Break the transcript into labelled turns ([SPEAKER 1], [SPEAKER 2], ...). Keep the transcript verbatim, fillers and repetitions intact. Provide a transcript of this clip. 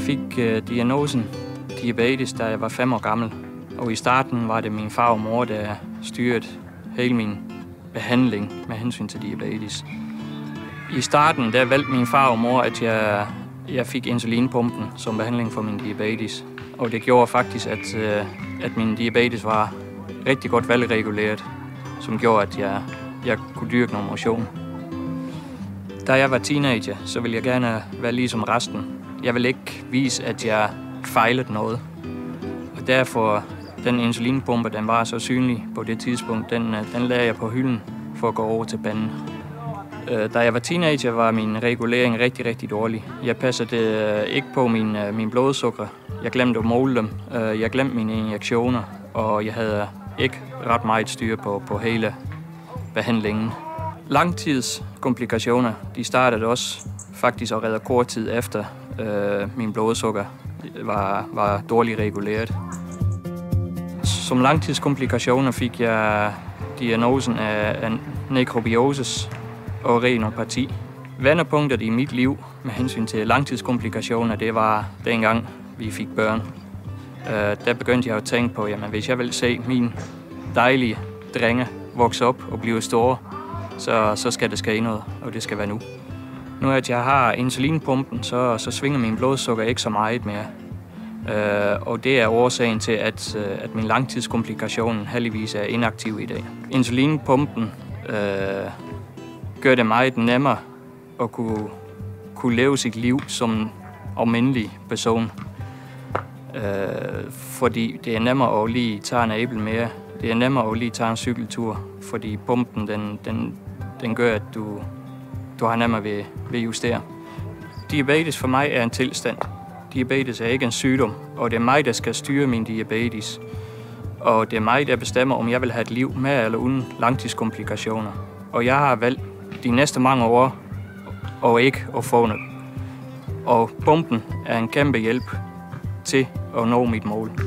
[SPEAKER 1] fik uh, diagnosen diabetes, da jeg var fem år gammel. Og i starten var det min far og mor, der styrede hele min behandling med hensyn til diabetes. I starten der valgte min far og mor, at jeg, jeg fik insulinpumpen som behandling for min diabetes. Og det gjorde faktisk, at, uh, at min diabetes var rigtig godt velreguleret, som gjorde, at jeg, jeg kunne dyrke noget motion. Da jeg var teenager, så ville jeg gerne være ligesom resten. Jeg ville ikke vise, at jeg fejlede noget. Og derfor, den insulinpumpe, den var så synlig på det tidspunkt, den, den lagde jeg på hylden for at gå over til panden. Da jeg var teenager, var min regulering rigtig, rigtig dårlig. Jeg passede ikke på min, min blodsukker. Jeg glemte at måle dem. Jeg glemte mine injektioner, og jeg havde ikke ret meget styr på, på hele behandlingen. Langtidskomplikationer, de startede også faktisk allerede kort tid efter øh, min blodsukker var, var dårligt reguleret. Som langtidskomplikationer fik jeg diagnosen af, af nekrobiosis og renopati. Vendepunktet i mit liv med hensyn til langtidskomplikationer, det var dengang vi fik børn. Øh, der begyndte jeg at tænke på, jamen hvis jeg vil se mine dejlige drenge vokse op og blive store, så, så skal det ske noget, og det skal være nu. Nu at jeg har insulinpumpen, så, så svinger min blodsukker ikke så meget mere. Øh, og det er årsagen til, at, at min langtidskomplikation heldigvis er inaktiv i dag. Insulinpumpen øh, gør det meget nemmere at kunne, kunne leve sit liv som almindelig person. Øh, fordi det er nemmere at lige tage en æble mere. Det er nemmere at lige tage en cykeltur, fordi pumpen den, den, den gør, at du, du har nemmere ved, ved at justere. Diabetes for mig er en tilstand. Diabetes er ikke en sygdom, og det er mig, der skal styre min diabetes. Og det er mig, der bestemmer, om jeg vil have et liv med eller uden langtidskomplikationer. Og jeg har valgt de næste mange år og ikke at få noget. Og pumpen er en kæmpe hjælp til at nå mit mål.